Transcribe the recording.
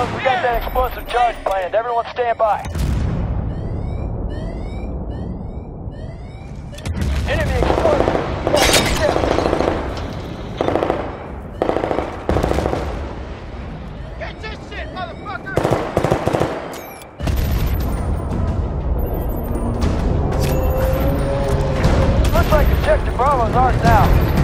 Bravo's, we got that explosive charge planned. Everyone stand by. Enemy explosive. Get this shit, motherfucker! Looks like Objective Bravo's ours now.